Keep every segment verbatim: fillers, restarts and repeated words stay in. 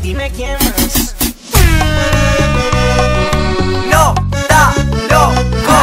dime quién más. No, da, loco.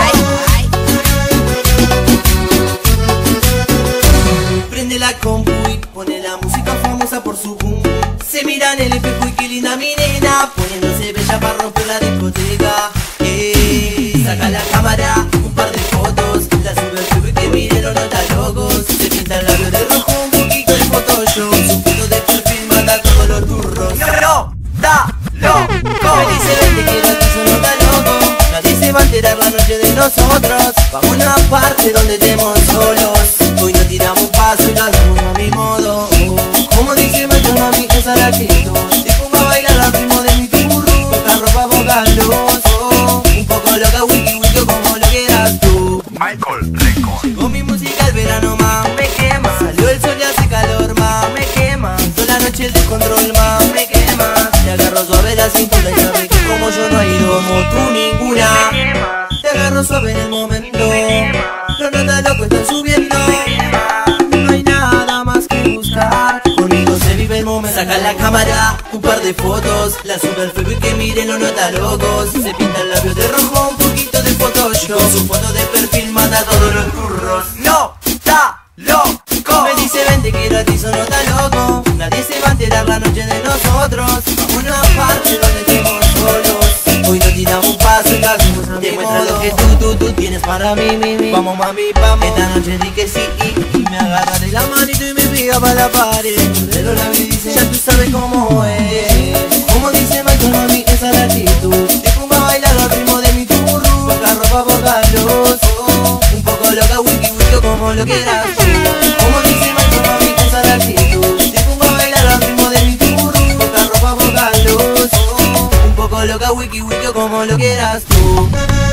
Prende la compu y pone la música famosa por su boom. Se mira en el espejo y qué linda mi nena, poniéndose bella para romper la discoteca. Eh, saca la cámara, un par de fotos, la sube al Facebook y que miren los nota locos. Se pinta el labio de rojo, un poquito de Photoshop, su foto de perfil mata todos los turros. No, no, da, loco. Me dice vente que no te nota loco, nadie se va a enterar la noche de nosotros. Vamos a una parte donde estemos solos, hoy no tiramos un paso y lo hacemos a mi modo. Como dice Macho mami, esa es la actitud, te pongo a bailar al ritmo de mi turro, poca ropa, poca luz, oh, un poco loca, wiki wiki como lo quieras tú. Michael Record. Llegó mi música al verano, ma, me quema. Salió el sol y hace calor, ma, me quema. Toda la noche el descontrol, ma, me quema. Te agarro suave la cintura y sabes que como yo no hay dos como tú ninguna. Te agarro suave en el momento, los notas locos están subiendo. No hay nada más que buscar, conmigo se vive el momento. Saca la cámara, un par de fotos, la sube al Facebook y que miren los notas locos. Se pinta el labio de rojo, un poquito de Photoshop, su foto de perfil mata a todos los turros. No, da, loco. Me dice vente que gratis o no está loco, nadie se va a enterar la noche de nosotros. Vamos a una parte donde estemos solos, hoy no tiramos un paso y lo hacemos a mi Demuestra modo. lo que tú, tú, tú tienes para mí, mi, mi. Vamos mami, vamos. Esta noche di que sí y, y me agarra de la manito y me pega para la pared. Pero la vida dice, ya tú sabes cómo es. Como dice Michael mami, esa es la actitud. Te pongo a bailar al ritmo de mi turro, poca ropa, poca luz, oh, un poco loca, wiki wiki como lo quieras tú. Como dice Michael mami, esa es la actitud. Te pongo a bailar al ritmo de mi turro, poca ropa, poca luz, oh, un poco loca, wiki wiki como lo quieras tú.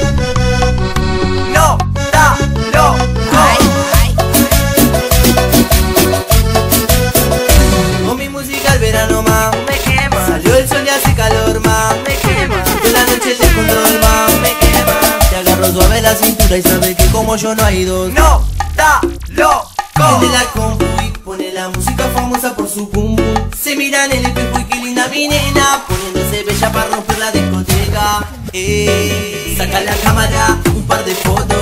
No, da, loco. Con mi música al verano, ma, Me quema. salió el sol y hace calor, ma, Me quema. de la noche el descontrol, ma, me quema. Te agarro suave la cintura y sabes que como yo no hay dos. No, da, loco. Prende la compu y pone la música famosa por su boom boom. Se mira en el espejo y qué linda mi nena, poniéndose bella para romper la discoteca. Eh, saca la cámara, un par de fotos,